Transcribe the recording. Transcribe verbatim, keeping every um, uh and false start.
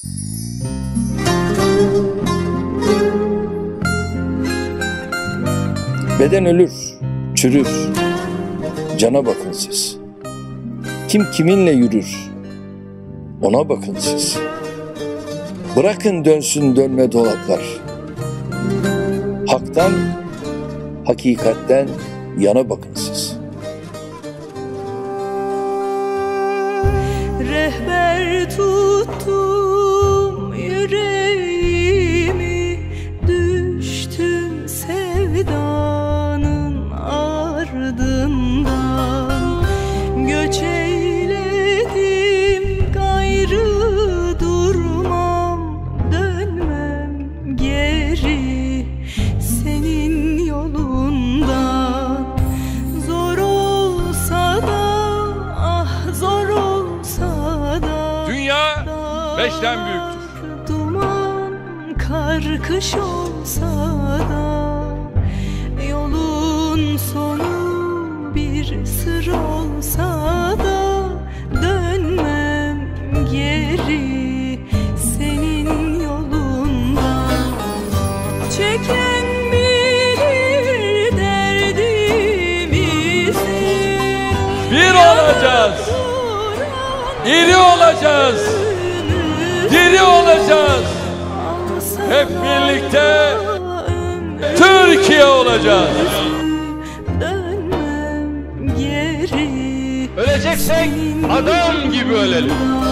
Beden ölür, çürür, cana bakın siz. Kim kiminle yürür, ona bakın siz. Bırakın dönsün dönme dolaplar. Haktan, hakikatten yana bakın siz. Rehber tuttum yüreğimi, düştüm sevdanın ardından. Göç eyledim gayrı durmam, dönmem geri senin yolundan. Zor olsa da, ah zor olsa da, dünya beşten büyüktür. Duman kar kış olsa da, yolun sonu bir sır olsa da, dönmem geri senin yolundan. Çeken bilir derdimizi, Bir olacağız, iri olacağız, diri olacağız. Hep birlikte Türkiye olacağız. Dönmem geri. Öleceksek adam gibi ölelim.